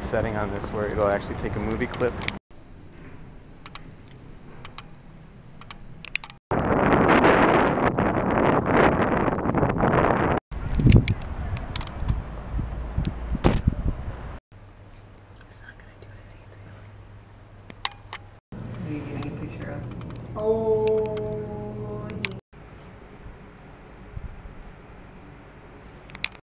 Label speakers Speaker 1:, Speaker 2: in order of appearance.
Speaker 1: setting on this where it'll actually take a movie clip